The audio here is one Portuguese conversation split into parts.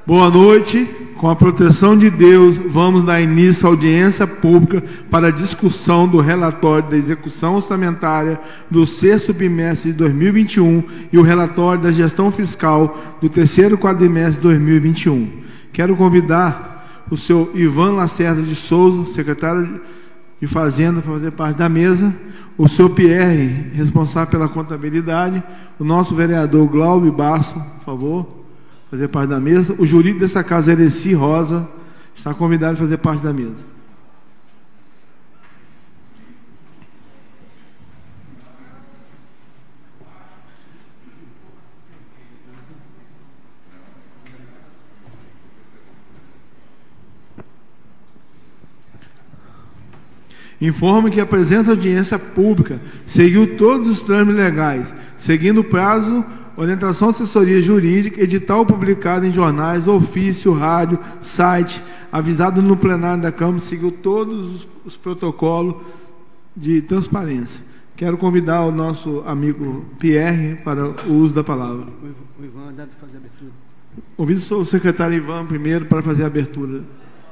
Boa noite. Com a proteção de Deus, vamos dar início à audiência pública para a discussão do relatório da execução orçamentária do sexto bimestre de 2021 e o relatório da gestão fiscal do terceiro quadrimestre de 2021. Quero convidar o senhor Ivan Lacerda de Souza, secretário de Fazenda, para fazer parte da mesa, o senhor Pierre, responsável pela contabilidade, o nosso vereador Glauber Basso, por favor, fazer parte da mesa. O jurídico dessa casa, Ereci Rosa, está convidado a fazer parte da mesa. Informo que a presente audiência pública seguiu todos os trâmites legais, seguindo o prazo, orientação, assessoria jurídica, edital publicado em jornais, ofício, rádio, site, avisado no plenário da Câmara, seguiu todos os protocolos de transparência. Quero convidar o nosso amigo Pierre para o uso da palavra. O Ivan deve fazer a abertura. Convido o secretário Ivan primeiro para fazer a abertura.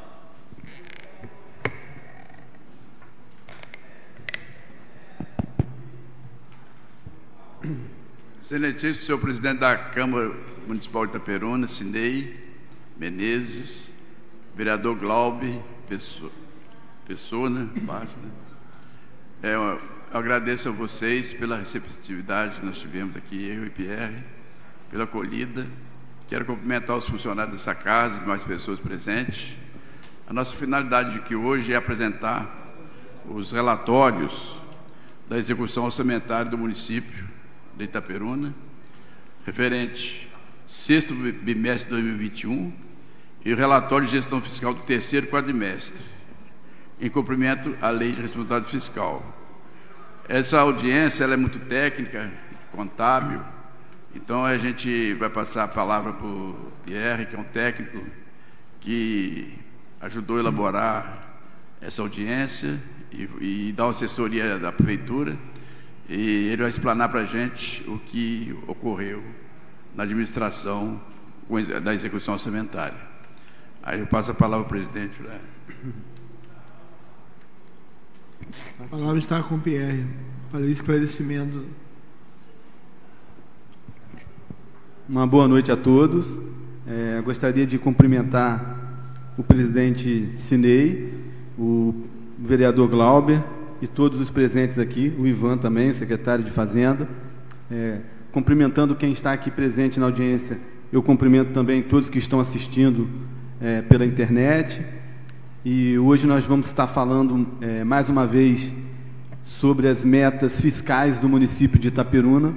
Excelentíssimo senhor presidente da Câmara Municipal de Itaperuna, Sinei Menezes, vereador Glauber Pessoa, né? Eu agradeço a vocês pela receptividade que nós tivemos aqui, eu e Pierre, pela acolhida. Quero cumprimentar os funcionários dessa casa, mais pessoas presentes. A nossa finalidade aqui hoje é apresentar os relatórios da execução orçamentária do município de Itaperuna, referente sexto bimestre de 2021 e o relatório de gestão fiscal do terceiro quadrimestre, em cumprimento à lei de responsabilidade fiscal. Essa audiência ela é muito técnica, contábil, então a gente vai passar a palavra para o Pierre, que é um técnico que ajudou a elaborar essa audiência e dar uma assessoria da prefeitura. E ele vai explanar para a gente o que ocorreu na administração da execução orçamentária. Aí eu passo a palavra ao presidente. A palavra está com o Pierre, para esclarecimento. Uma boa noite a todos. Gostaria de cumprimentar o presidente Sinei, o vereador Glauber, e todos os presentes aqui, o Ivan também, secretário de Fazenda. Cumprimentando quem está aqui presente na audiência, eu cumprimento também todos que estão assistindo pela internet. E hoje nós vamos estar falando mais uma vez sobre as metas fiscais do município de Itaperuna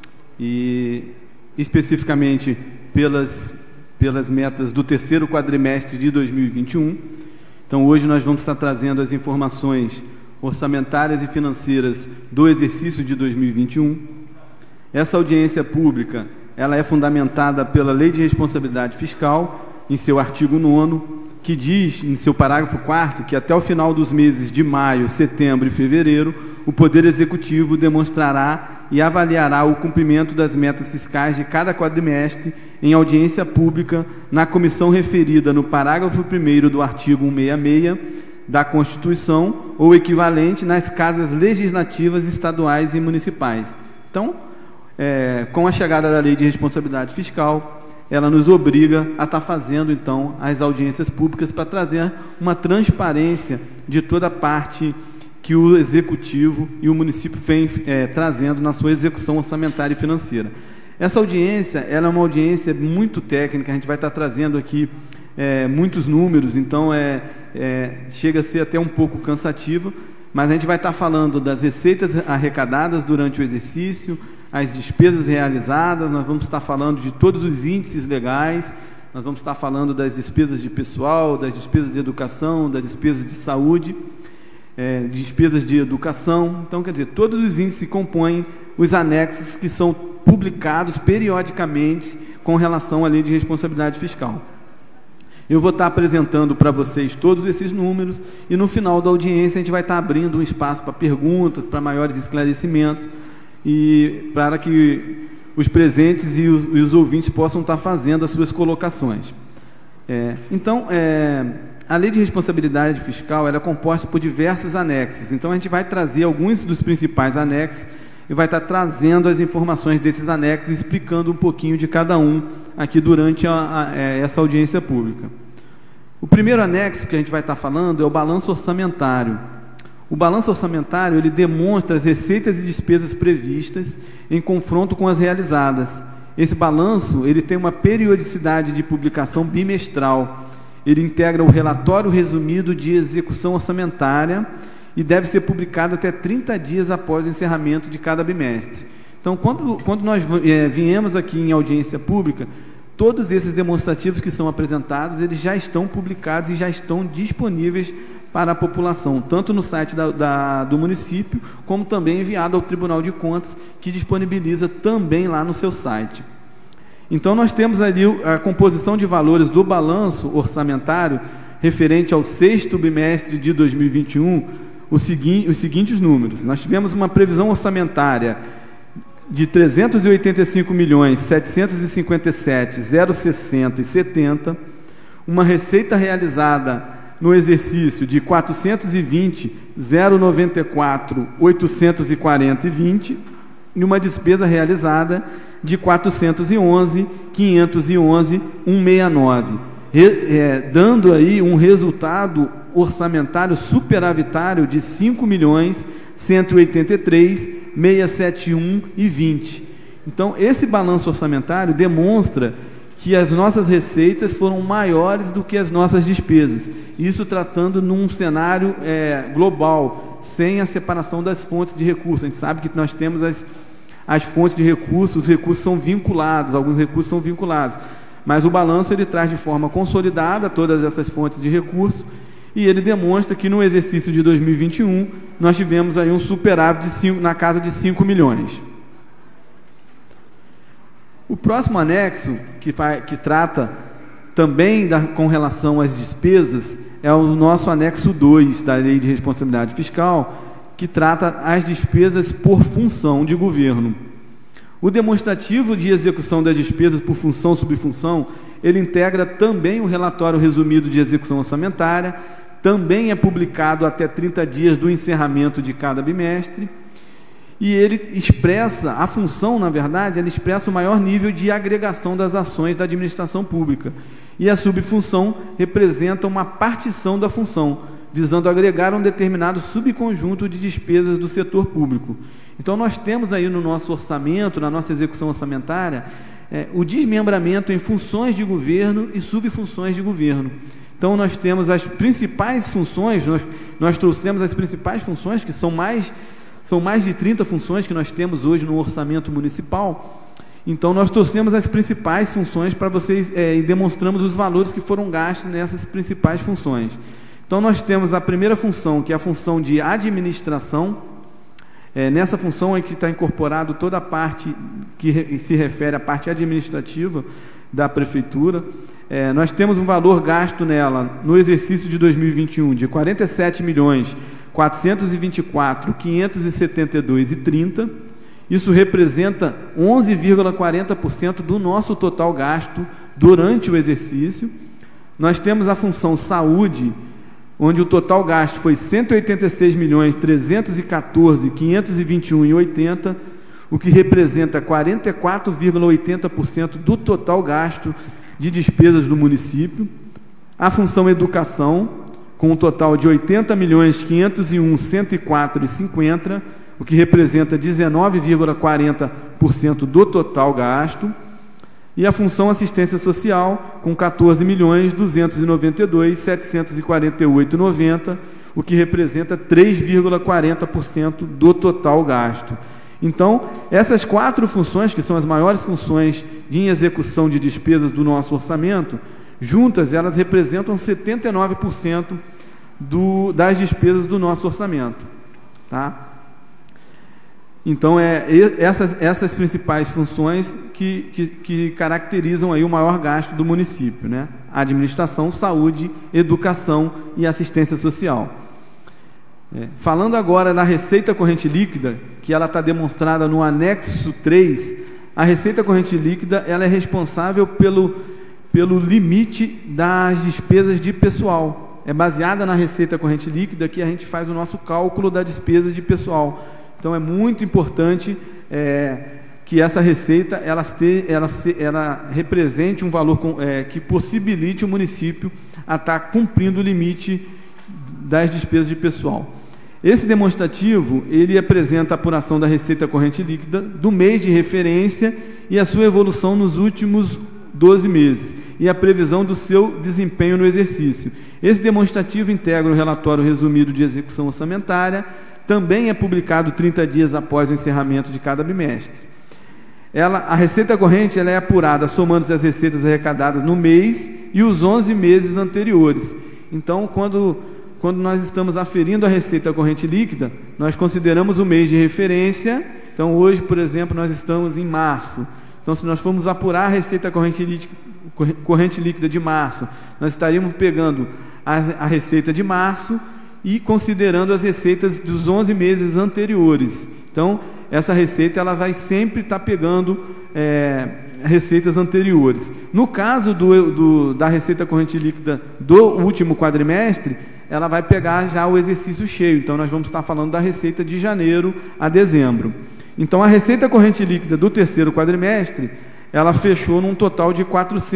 e especificamente pelas metas do terceiro quadrimestre de 2021. Então hoje nós vamos estar trazendo as informações orçamentárias e financeiras do exercício de 2021. Essa audiência pública, ela é fundamentada pela Lei de Responsabilidade Fiscal, em seu artigo 9º, que diz, em seu parágrafo 4º, que até o final dos meses de maio, setembro e fevereiro, o Poder Executivo demonstrará e avaliará o cumprimento das metas fiscais de cada quadrimestre em audiência pública na comissão referida no parágrafo 1º do artigo 166, da Constituição ou equivalente nas casas legislativas estaduais e municipais. Então, com a chegada da Lei de Responsabilidade Fiscal, ela nos obriga a estar fazendo, então, as audiências públicas para trazer uma transparência de toda a parte que o Executivo e o município vem trazendo na sua execução orçamentária e financeira. Essa audiência, ela é uma audiência muito técnica, a gente vai estar trazendo aqui muitos números, então chega a ser até um pouco cansativo, mas a gente vai estar falando das receitas arrecadadas durante o exercício, as despesas realizadas, nós vamos estar falando de todos os índices legais, nós vamos estar falando das despesas de pessoal, das despesas de educação, das despesas de saúde, despesas de educação. Então, quer dizer, todos os índices compõem os anexos que são publicados periodicamente com relação à Lei de Responsabilidade Fiscal. Eu vou estar apresentando para vocês todos esses números e no final da audiência a gente vai estar abrindo um espaço para perguntas, para maiores esclarecimentos e para que os presentes e os ouvintes possam estar fazendo as suas colocações. Então, a Lei de Responsabilidade Fiscal ela é composta por diversos anexos. Então, a gente vai trazer alguns dos principais anexos e vai estar trazendo as informações desses anexos, explicando um pouquinho de cada um aqui durante essa audiência pública. O primeiro anexo que a gente vai estar falando é o balanço orçamentário. O balanço orçamentário ele demonstra as receitas e despesas previstas em confronto com as realizadas. Esse balanço ele tem uma periodicidade de publicação bimestral. Ele integra o relatório resumido de execução orçamentária e deve ser publicado até 30 dias após o encerramento de cada bimestre. Então, quando nós viemos aqui em audiência pública, todos esses demonstrativos que são apresentados, eles já estão publicados e já estão disponíveis para a população, tanto no site do município, como também enviado ao Tribunal de Contas, que disponibiliza também lá no seu site. Então, nós temos ali a composição de valores do balanço orçamentário referente ao 6º bimestre de 2021, os seguintes números. Nós tivemos uma previsão orçamentária de 385.757.060,70, uma receita realizada no exercício de 420.094.840,20 e uma despesa realizada de 411.511,169, dando aí um resultado orçamentário superavitário de 5.183.671,20. Então, esse balanço orçamentário demonstra que as nossas receitas foram maiores do que as nossas despesas. Isso tratando num cenário global, sem a separação das fontes de recursos. A gente sabe que nós temos as fontes de recursos, os recursos são vinculados, alguns recursos são vinculados. Mas o balanço ele traz de forma consolidada todas essas fontes de recursos e ele demonstra que no exercício de 2021 nós tivemos aí um superávit na casa de 5 milhões. O próximo anexo, que trata também com relação às despesas, é o nosso anexo 2 da Lei de Responsabilidade Fiscal, que trata as despesas por função de governo. O demonstrativo de execução das despesas por função e subfunção, ele integra também o relatório resumido de execução orçamentária, também é publicado até 30 dias do encerramento de cada bimestre, e ele expressa, a função, na verdade, ela expressa o maior nível de agregação das ações da administração pública, e a subfunção representa uma partição da função, visando agregar um determinado subconjunto de despesas do setor público. Então, nós temos aí no nosso orçamento, na nossa execução orçamentária, o desmembramento em funções de governo e subfunções de governo. Então, nós temos as principais funções, nós trouxemos as principais funções, que são mais de 30 funções que nós temos hoje no orçamento municipal. Então, nós trouxemos as principais funções para vocês e demonstramos os valores que foram gastos nessas principais funções. Então, nós temos a primeira função, que é a função de administração. Nessa função é que está incorporado toda a parte que se refere à parte administrativa da Prefeitura. Nós temos um valor gasto nela, no exercício de 2021, de R$ 47.424.572,30. Isso representa 11,40% do nosso total gasto durante o exercício. Nós temos a função saúde, onde o total gasto foi R$ 186.314.521,80, o que representa 44,80% do total gasto de despesas do município. A função educação, com um total de R$ 80.501.104,50, o que representa 19,40% do total gasto. E a função assistência social, com R$ 14.292.748,90, o que representa 3,40% do total gasto. Então, essas 4 funções, que são as maiores funções de execução de despesas do nosso orçamento, juntas, elas representam 79% das despesas do nosso orçamento. Tá? Então, essas principais funções que caracterizam aí o maior gasto do município, né? Administração, saúde, educação e assistência social. Falando agora da receita corrente líquida, que ela está demonstrada no anexo 3, a receita corrente líquida ela é responsável pelo limite das despesas de pessoal. É baseada na receita corrente líquida que a gente faz o nosso cálculo da despesa de pessoal. Então, é muito importante que essa receita ela represente um valor que possibilite o município a estar cumprindo o limite das despesas de pessoal. Esse demonstrativo, ele apresenta a apuração da receita corrente líquida do mês de referência e a sua evolução nos últimos 12 meses e a previsão do seu desempenho no exercício. Esse demonstrativo integra o relatório resumido de execução orçamentária, também é publicado 30 dias após o encerramento de cada bimestre. A receita corrente ela é apurada somando-se as receitas arrecadadas no mês e os 11 meses anteriores. Então, quando nós estamos aferindo a receita corrente líquida, nós consideramos o mês de referência. Então, hoje, por exemplo, nós estamos em março. Então, se nós formos apurar a receita corrente líquida de março, nós estaríamos pegando a receita de março e considerando as receitas dos 11 meses anteriores. Então, essa receita ela vai sempre estar pegando receitas anteriores. No caso da receita corrente líquida do último quadrimestre, ela vai pegar já o exercício cheio. Então, nós vamos estar falando da receita de janeiro a dezembro. Então, a receita corrente líquida do terceiro quadrimestre, ela fechou num total de R$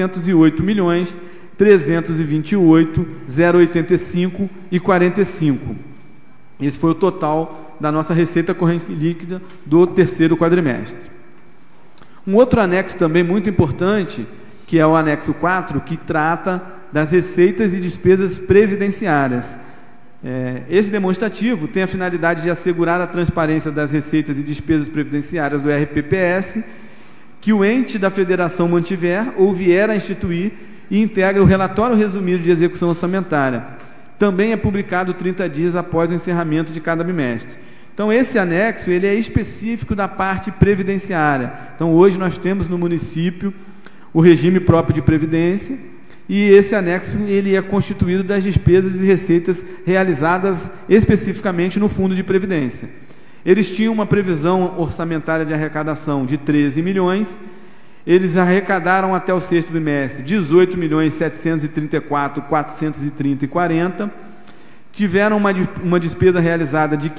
408.328.085,45. Esse foi o total da nossa receita corrente líquida do terceiro quadrimestre. Um outro anexo também muito importante, que é o anexo 4, que trata das receitas e despesas previdenciárias. Esse demonstrativo tem a finalidade de assegurar a transparência das receitas e despesas previdenciárias do RPPS, que o ente da federação mantiver ou vier a instituir, e integra o relatório resumido de execução orçamentária. Também é publicado 30 dias após o encerramento de cada bimestre. Então, esse anexo ele é específico da parte previdenciária. Então, hoje nós temos no município o regime próprio de previdência, e esse anexo ele é constituído das despesas e receitas realizadas especificamente no fundo de previdência. Eles tinham uma previsão orçamentária de arrecadação de 13 milhões, eles arrecadaram até o sexto bimestre 18.734.430,40, tiveram uma despesa realizada de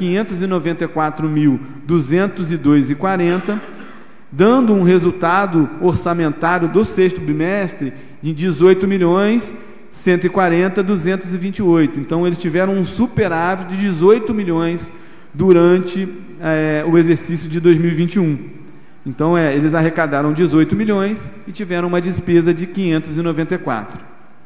594.202,40, dando um resultado orçamentário do sexto bimestre de 18.140.228. Então, eles tiveram um superávit de 18 milhões durante o exercício de 2021. Então, eles arrecadaram 18 milhões e tiveram uma despesa de 594.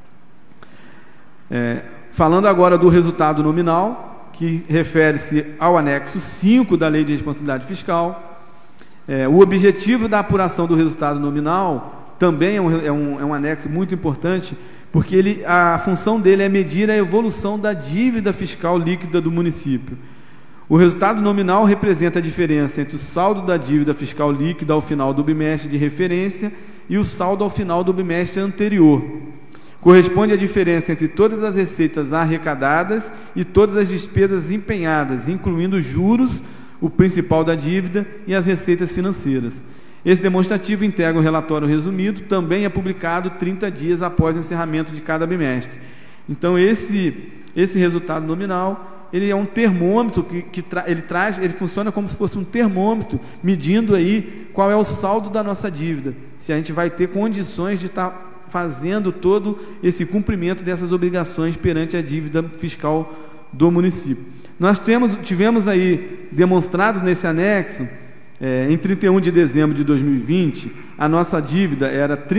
Falando agora do resultado nominal, que refere-se ao anexo 5 da Lei de Responsabilidade Fiscal, o objetivo da apuração do resultado nominal também é um anexo muito importante, porque a função dele é medir a evolução da dívida fiscal líquida do município. O resultado nominal representa a diferença entre o saldo da dívida fiscal líquida ao final do bimestre de referência e o saldo ao final do bimestre anterior. Corresponde à diferença entre todas as receitas arrecadadas e todas as despesas empenhadas, incluindo juros, o principal da dívida e as receitas financeiras. Esse demonstrativo integra o relatório resumido, também é publicado 30 dias após o encerramento de cada bimestre. Então, esse resultado nominal ele é um termômetro ele funciona como se fosse um termômetro, medindo aí qual é o saldo da nossa dívida, se a gente vai ter condições de estar fazendo todo esse cumprimento dessas obrigações perante a dívida fiscal do município. Nós tivemos aí demonstrados nesse anexo, em 31 de dezembro de 2020, a nossa dívida era R$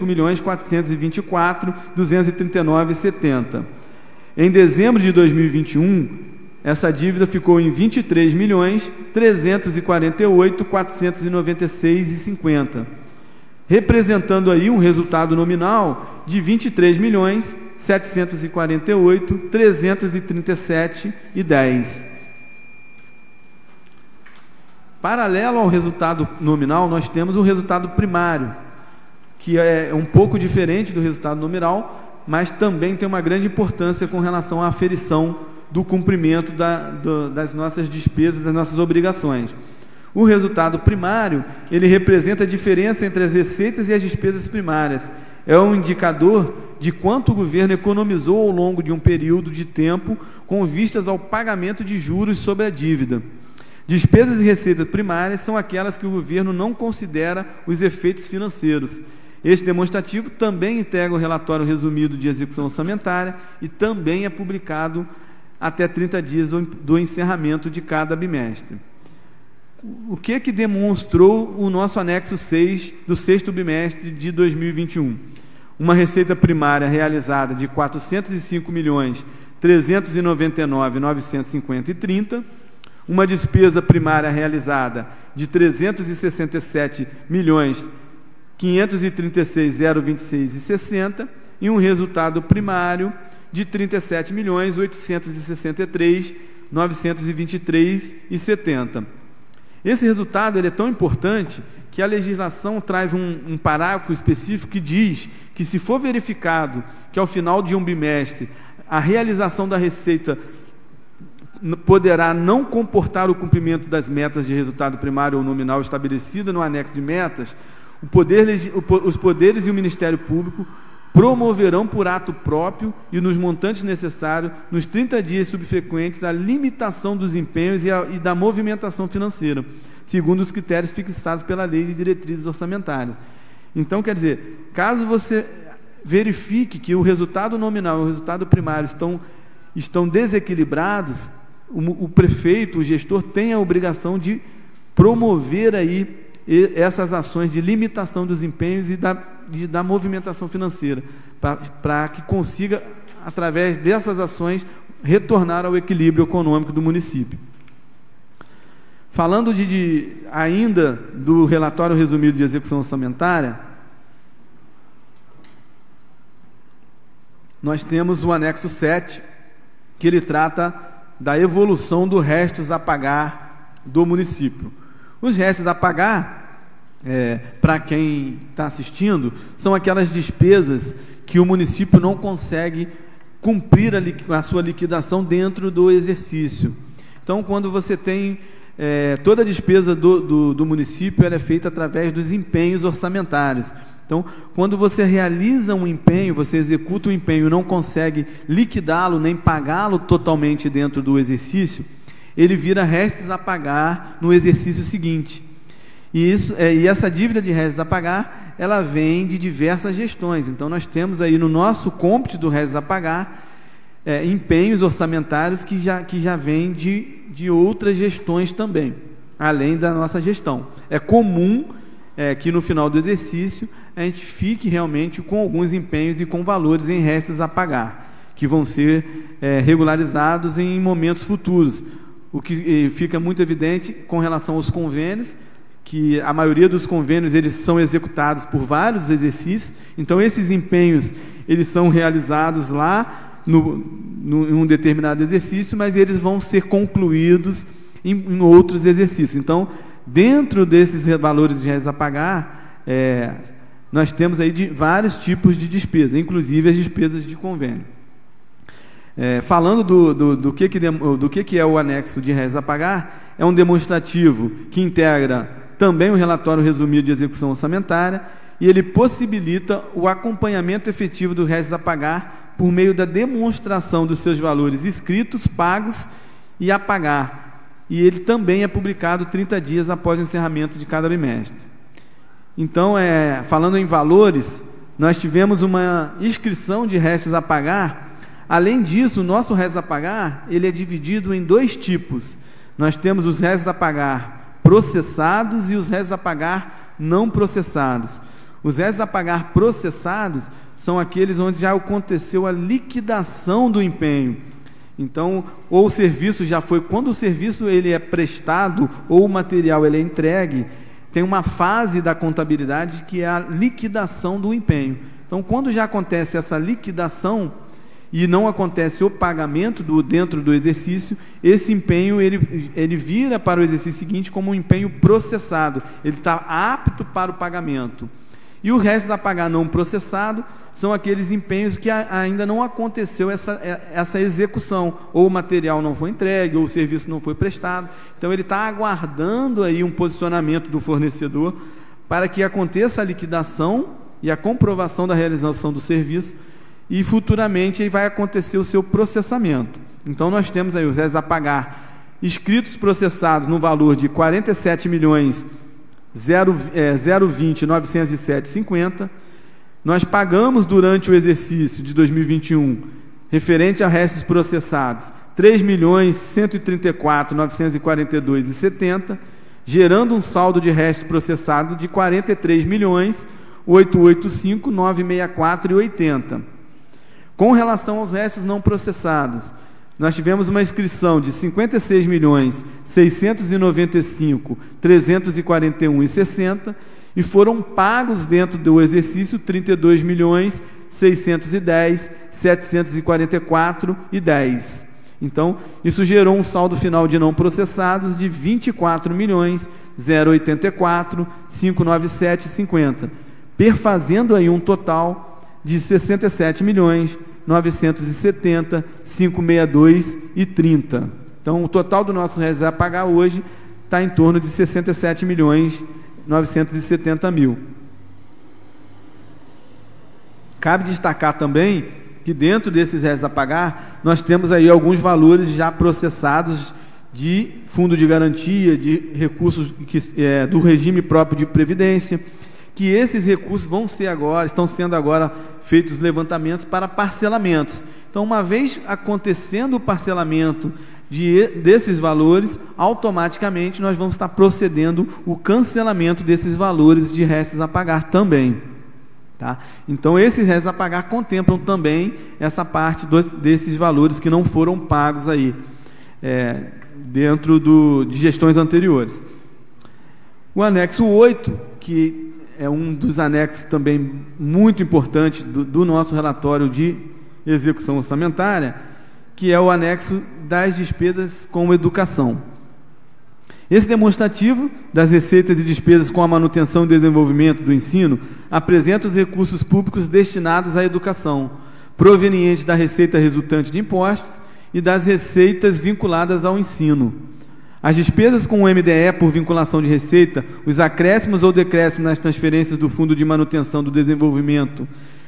35.424.239,70. Em dezembro de 2021, essa dívida ficou em R$ 23.348.496,50, representando aí um resultado nominal de R$ 23.748.337,10. Paralelo ao resultado nominal, nós temos o resultado primário, que é um pouco diferente do resultado nominal, mas também tem uma grande importância com relação à aferição do cumprimento das nossas despesas, das nossas obrigações. O resultado primário, ele representa a diferença entre as receitas e as despesas primárias. é um indicador de quanto o governo economizou ao longo de um período de tempo com vistas ao pagamento de juros sobre a dívida. Despesas e receitas primárias são aquelas que o governo não considera os efeitos financeiros. Este demonstrativo também integra o relatório resumido de execução orçamentária e também é publicado até 30 dias do encerramento de cada bimestre. O que demonstrou o nosso anexo 6 do sexto bimestre de 2021? Uma receita primária realizada de R$ 405.399.950,30, uma despesa primária realizada de R$ 367.536.026,60 e um resultado primário de R$ 37.863.923,70. Esse resultado ele é tão importante que a legislação traz um parágrafo específico que diz que, se for verificado que ao final de um bimestre a realização da receita poderá não comportar o cumprimento das metas de resultado primário ou nominal estabelecida no anexo de metas, os poderes e o Ministério Público promoverão por ato próprio e nos montantes necessários, nos 30 dias subsequentes, a limitação dos empenhos e da movimentação financeira, segundo os critérios fixados pela Lei de Diretrizes Orçamentárias. Então, quer dizer, caso você verifique que o resultado nominal e o resultado primário estão desequilibrados, o prefeito, o gestor, tem a obrigação de promover aí essas ações de limitação dos empenhos e da movimentação financeira, para que consiga, através dessas ações, retornar ao equilíbrio econômico do município. Falando ainda do relatório resumido de execução orçamentária, nós temos o anexo 7, que ele trata da evolução dos restos a pagar do município. Os restos a pagar, para quem está assistindo, são aquelas despesas que o município não consegue cumprir a sua liquidação dentro do exercício. Então, quando você tem toda a despesa do município, ela é feita através dos empenhos orçamentários. Então, quando você realiza um empenho, você executa um empenho e não consegue liquidá-lo, nem pagá-lo totalmente dentro do exercício, ele vira restos a pagar no exercício seguinte. E essa dívida de restos a pagar, ela vem de diversas gestões. Então, nós temos aí no nosso cômputo do restos a pagar, empenhos orçamentários que já vêm de outras gestões também, além da nossa gestão. É comum que no final do exercício a gente fique realmente com alguns empenhos e com valores em restos a pagar, que vão ser regularizados em momentos futuros. O que fica muito evidente com relação aos convênios, que a maioria dos convênios eles são executados por vários exercícios. Então, esses empenhos eles são realizados lá em um determinado exercício, mas eles vão ser concluídos em outros exercícios. Então, dentro desses valores de restos a pagar, nós temos aí vários tipos de despesa, inclusive as despesas de convênio. Falando do que é o anexo de restos a pagar, é um demonstrativo que integra também o relatório resumido de execução orçamentária, e ele possibilita o acompanhamento efetivo dos restos a pagar por meio da demonstração dos seus valores escritos, pagos e a pagar. E ele também é publicado 30 dias após o encerramento de cada bimestre. Então, falando em valores, nós tivemos uma inscrição de restos a pagar. Além disso, o nosso restos a pagar, ele é dividido em dois tipos. Nós temos os restos a pagar processados e os restos a pagar não processados. Os restos a pagar processados são aqueles onde já aconteceu a liquidação do empenho. Então, ou o serviço já foi, quando o serviço ele é prestado ou o material ele é entregue, tem uma fase da contabilidade que é a liquidação do empenho. Então, quando já acontece essa liquidação e não acontece o pagamento dentro do exercício, esse empenho ele vira para o exercício seguinte como um empenho processado, ele está apto para o pagamento. E o resto a pagar não processado são aqueles empenhos que ainda não aconteceu essa execução, ou o material não foi entregue, ou o serviço não foi prestado. Então ele está aguardando aí um posicionamento do fornecedor para que aconteça a liquidação e a comprovação da realização do serviço, e futuramente aí vai acontecer o seu processamento. Então nós temos aí os réis a pagar inscritos processados no valor de 47.020.907,50. Nós pagamos durante o exercício de 2021, referente a restos processados, 3.134.942,70, gerando um saldo de restos processados de 43.885.964,80. Com relação aos restos não processados, nós tivemos uma inscrição de 56.695.341,60 e foram pagos dentro do exercício 32.610.744,10. Então, isso gerou um saldo final de não processados de 24.084.597,50, perfazendo aí um total de 67.970.562,30. Então, o total do nosso réis a pagar hoje está em torno de 67.970.000. Cabe destacar também que dentro desses réis a pagar, nós temos aí alguns valores já processados de fundo de garantia, de recursos do regime próprio de previdência, que esses recursos estão sendo agora feitos levantamentos para parcelamentos. Então, uma vez acontecendo o parcelamento desses valores, automaticamente nós vamos estar procedendo o cancelamento desses valores de restos a pagar também. Tá? Então, esses restos a pagar contemplam também essa parte desses valores que não foram pagos aí, dentro de gestões anteriores. O anexo 8, que é um dos anexos também muito importantes do nosso relatório de execução orçamentária, que é o anexo das despesas com educação. Esse demonstrativo das receitas e despesas com a manutenção e desenvolvimento do ensino apresenta os recursos públicos destinados à educação, provenientes da receita resultante de impostos e das receitas vinculadas ao ensino. As despesas com o MDE por vinculação de receita, os acréscimos ou decréscimos nas transferências do Fundo de Manutenção do Desenvolvimento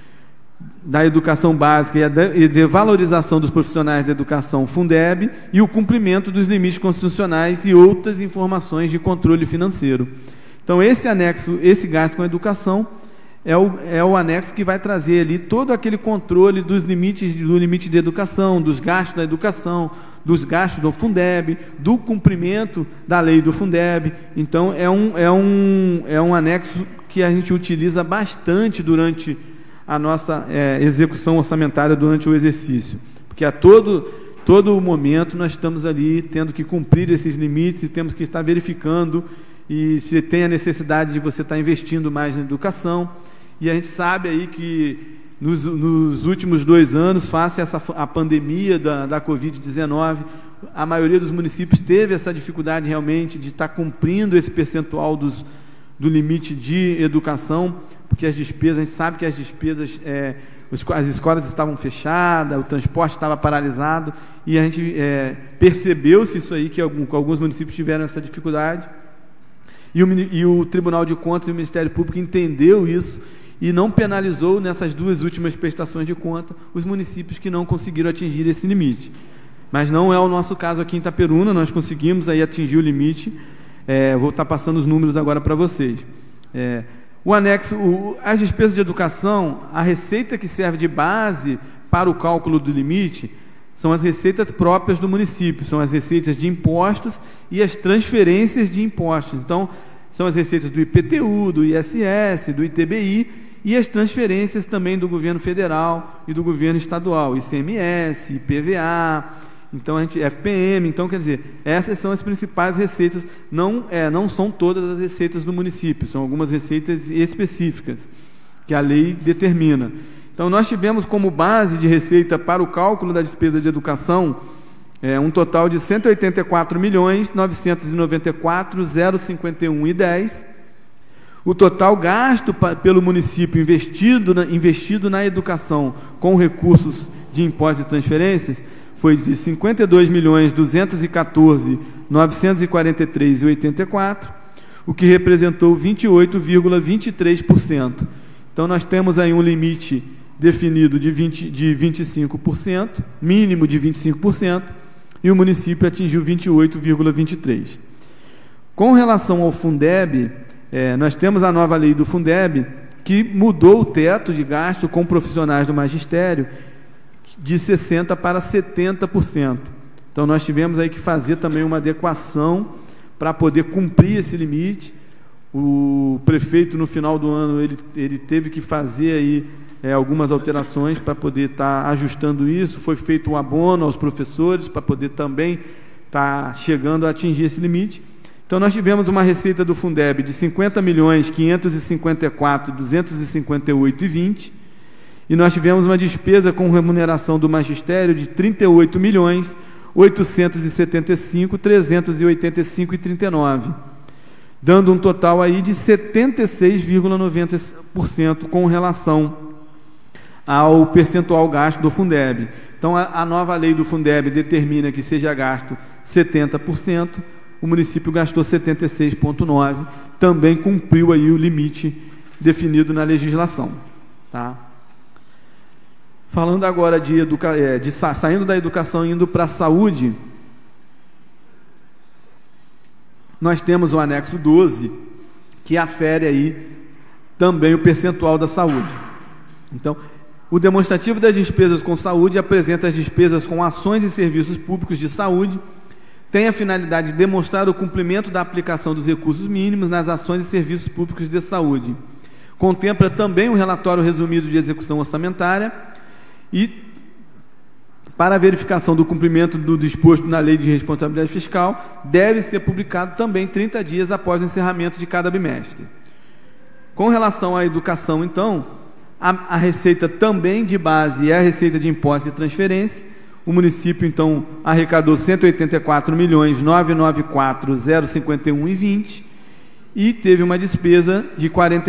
da Educação Básica e de valorização dos profissionais da educação, Fundeb, e o cumprimento dos limites constitucionais e outras informações de controle financeiro. Então, esse anexo, esse gasto com a educação, é o anexo que vai trazer ali todo aquele controle do limite de educação, dos gastos da educação, dos gastos do Fundeb, do cumprimento da lei do Fundeb. Então, é um anexo que a gente utiliza bastante durante a nossa execução orçamentária durante o exercício, porque a todo momento nós estamos ali tendo que cumprir esses limites e temos que estar verificando e se tem a necessidade de você estar investindo mais na educação. E a gente sabe aí que nos últimos 2 anos, face a pandemia da Covid-19, a maioria dos municípios teve essa dificuldade realmente de estar cumprindo esse percentual do limite de educação, porque as despesas, a gente sabe que as despesas, as escolas estavam fechadas, o transporte estava paralisado, e a gente percebeu-se isso aí, que alguns municípios tiveram essa dificuldade, e o Tribunal de Contas e o Ministério Público entendeu isso, e não penalizou nessas 2 últimas prestações de conta os municípios que não conseguiram atingir esse limite. Mas não é o nosso caso aqui em Itaperuna, nós conseguimos aí atingir o limite. Vou estar passando os números agora para vocês. O anexo, as despesas de educação, a receita que serve de base para o cálculo do limite são as receitas próprias do município, são as receitas de impostos e as transferências de impostos. Então, são as receitas do IPTU, do ISS, do ITBI e as transferências também do governo federal e do governo estadual, ICMS, IPVA, então FPM, então quer dizer, essas são as principais receitas, não são todas as receitas do município, são algumas receitas específicas que a lei determina. Então nós tivemos como base de receita para o cálculo da despesa de educação um total de R$ 184.994.051,10. O total gasto pelo município investido na educação com recursos de impostos e transferências foi de R$ 52.214.943,84, o que representou 28,23%. Então, nós temos aí um limite definido de 25%, mínimo de 25%, e o município atingiu 28,23%. Com relação ao Fundeb, nós temos a nova lei do Fundeb, que mudou o teto de gasto com profissionais do magistério de 60% para 70%. Então, nós tivemos aí que fazer também uma adequação para poder cumprir esse limite. O prefeito, no final do ano, ele teve que fazer aí algumas alterações para poder estar ajustando isso. Foi feito um abono aos professores para poder também estar chegando a atingir esse limite. Então, nós tivemos uma receita do Fundeb de 50.554.258,20, e nós tivemos uma despesa com remuneração do magistério de 38.875.385,39, dando um total aí de 76,90% com relação ao percentual gasto do Fundeb. Então, a nova lei do Fundeb determina que seja gasto 70%, o município gastou 76,9%, também cumpriu aí o limite definido na legislação. Tá? Falando agora saindo da educação e indo para a saúde, nós temos o anexo 12, que afere aí também o percentual da saúde. Então, o demonstrativo das despesas com saúde apresenta as despesas com ações e serviços públicos de saúde, tem a finalidade de demonstrar o cumprimento da aplicação dos recursos mínimos nas ações e serviços públicos de saúde. Contempla também um relatório resumido de execução orçamentária e, para a verificação do cumprimento do disposto na Lei de Responsabilidade Fiscal, deve ser publicado também 30 dias após o encerramento de cada bimestre. Com relação à educação, então, a receita também de base é a receita de imposto e transferência. O município, então, arrecadou 184.994.051,20 e teve uma despesa de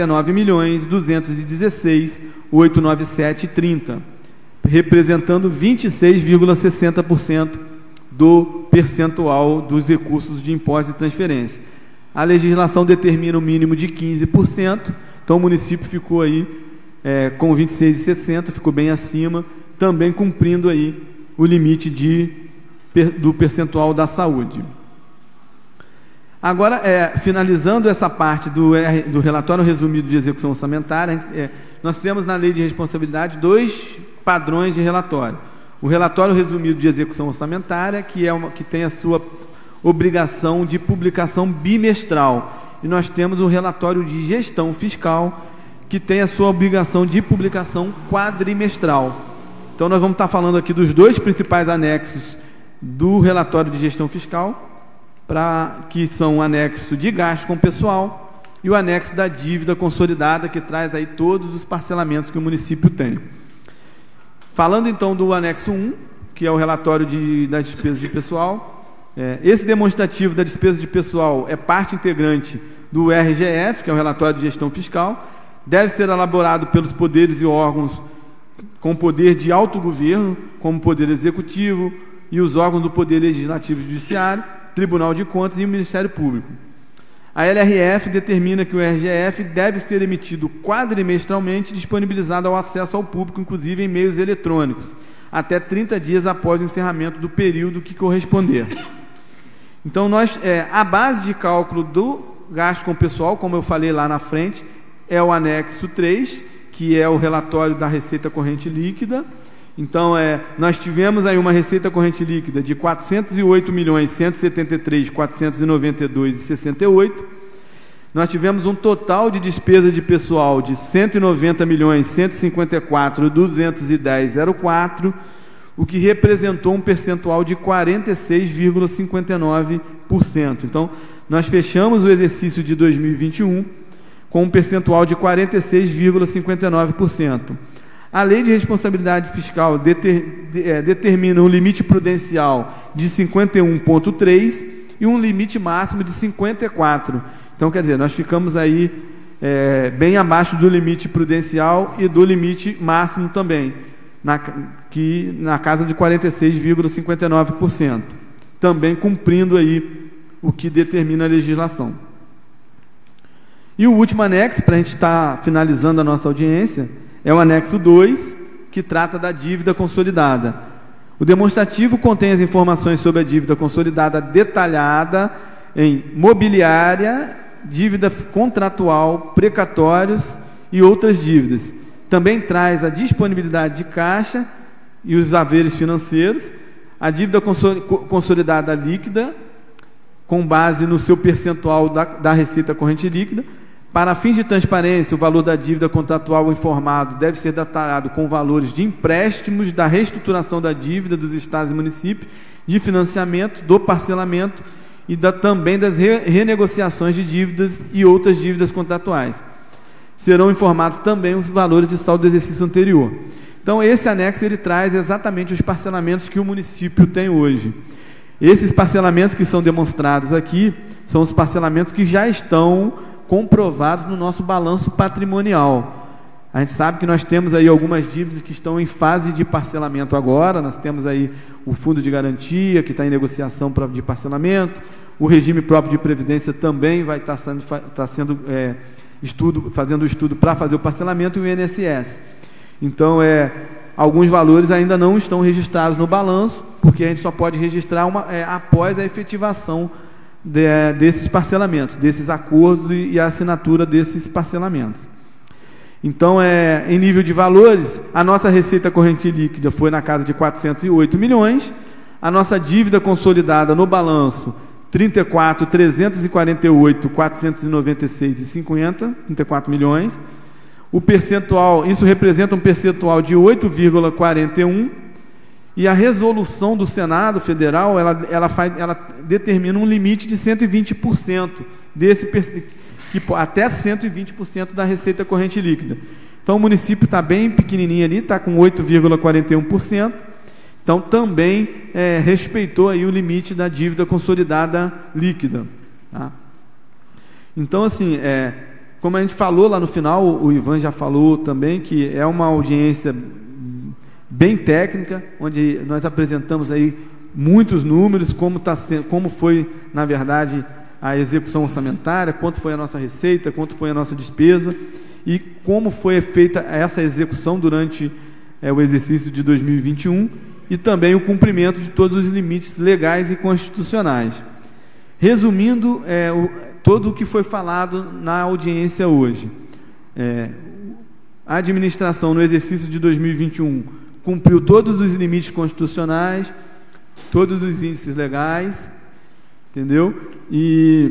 49.216.897,30, representando 26,60% do percentual dos recursos de imposto e transferência. A legislação determina o mínimo de 15%, então o município ficou aí com 26,60%, ficou bem acima, também cumprindo aí o limite do percentual da saúde. Agora, finalizando essa parte do relatório resumido de execução orçamentária, nós temos na Lei de Responsabilidade 2 padrões de relatório. O relatório resumido de execução orçamentária, que tem a sua obrigação de publicação bimestral, e nós temos o relatório de gestão fiscal, que tem a sua obrigação de publicação quadrimestral. Então, nós vamos estar falando aqui dos dois principais anexos do relatório de gestão fiscal, que são o anexo de gasto com pessoal e o anexo da dívida consolidada, que traz aí todos os parcelamentos que o município tem. Falando, então, do anexo 1, que é o relatório das despesas de pessoal, esse demonstrativo da despesa de pessoal é parte integrante do RGF, que é o relatório de gestão fiscal, deve ser elaborado pelos poderes e órgãos com poder de autogoverno, como Poder Executivo e os órgãos do Poder Legislativo e Judiciário, Tribunal de Contas e o Ministério Público. A LRF determina que o RGF deve ser emitido quadrimestralmente e disponibilizado ao acesso ao público, inclusive em meios eletrônicos, até 30 dias após o encerramento do período que corresponder. Então, a base de cálculo do gasto com pessoal, como eu falei lá na frente, é o anexo 3, que é o relatório da receita corrente líquida. Então, nós tivemos aí uma receita corrente líquida de 408.173.492,68. Nós tivemos um total de despesa de pessoal de 190.154.210,04, o que representou um percentual de 46,59%. Então, nós fechamos o exercício de 2021 com um percentual de 46,59%. A Lei de Responsabilidade Fiscal determina um limite prudencial de 51,3% e um limite máximo de 54%. Então, quer dizer, nós ficamos aí bem abaixo do limite prudencial e do limite máximo também, na casa de 46,59%, também cumprindo aí o que determina a legislação. E o último anexo, para a gente estar finalizando a nossa audiência, é o anexo 2, que trata da dívida consolidada. O demonstrativo contém as informações sobre a dívida consolidada detalhada em mobiliária, dívida contratual, precatórios e outras dívidas. Também traz a disponibilidade de caixa e os haveres financeiros, a dívida consolidada líquida, com base no seu percentual da receita corrente líquida. Para fins de transparência, o valor da dívida contratual informado deve ser detalhado com valores de empréstimos, da reestruturação da dívida dos estados e municípios, de financiamento, do parcelamento e também das renegociações de dívidas e outras dívidas contratuais. Serão informados também os valores de saldo do exercício anterior. Então, esse anexo ele traz exatamente os parcelamentos que o município tem hoje. Esses parcelamentos que são demonstrados aqui são os parcelamentos que já estão comprovados no nosso balanço patrimonial. A gente sabe que nós temos aí algumas dívidas que estão em fase de parcelamento agora. Nós temos aí o fundo de garantia, que está em negociação de parcelamento, o regime próprio de previdência também vai estar fazendo o estudo para fazer o parcelamento, e o INSS. Então, alguns valores ainda não estão registrados no balanço, porque a gente só pode registrar após a efetivação desses parcelamentos, desses acordos e a assinatura desses parcelamentos. Então, em nível de valores, a nossa receita corrente líquida foi na casa de 408 milhões, a nossa dívida consolidada no balanço, 34 milhões, o percentual, isso representa um percentual de 8,41%, e a resolução do Senado Federal, ela determina um limite de 120%, até 120% da receita corrente líquida. Então, o município está bem pequenininho ali, está com 8,41%, então também respeitou aí o limite da dívida consolidada líquida. Tá? Então, assim, como a gente falou lá no final, o Ivan já falou também, que é uma audiência bem técnica, onde nós apresentamos aí muitos números, como foi, na verdade, a execução orçamentária, quanto foi a nossa receita, quanto foi a nossa despesa, e como foi feita essa execução durante o exercício de 2021, e também o cumprimento de todos os limites legais e constitucionais. Resumindo, todo o que foi falado na audiência hoje, a administração no exercício de 2021 cumpriu todos os limites constitucionais, todos os índices legais, entendeu? E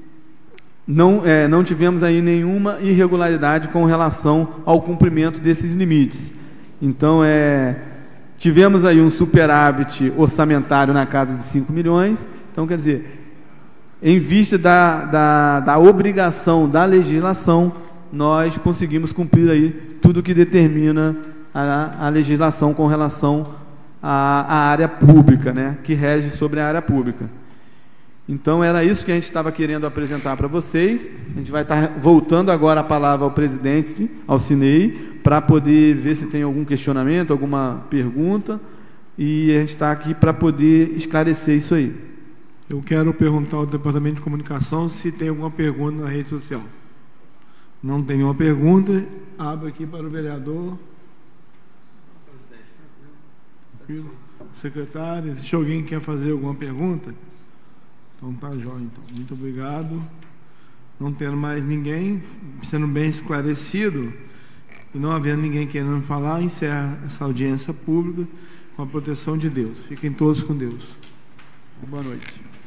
não tivemos aí nenhuma irregularidade com relação ao cumprimento desses limites. Então, tivemos aí um superávit orçamentário na casa de 5 milhões. Então, quer dizer, em vista da obrigação da legislação, nós conseguimos cumprir aí tudo o que determina a legislação com relação à área pública, né, que rege sobre a área pública. Então, era isso que a gente estava querendo apresentar para vocês. A gente vai estar voltando agora a palavra ao presidente, ao Cinei, para poder ver se tem algum questionamento, alguma pergunta, e a gente está aqui para poder esclarecer isso aí. Eu quero perguntar ao Departamento de Comunicação se tem alguma pergunta na rede social. Não tem nenhuma pergunta. Abro aqui para o vereador. Secretário, se alguém quer fazer alguma pergunta? Então tá, jóia. Então, muito obrigado. Não tendo mais ninguém, sendo bem esclarecido, e não havendo ninguém querendo falar, encerra essa audiência pública com a proteção de Deus. Fiquem todos com Deus. Boa noite.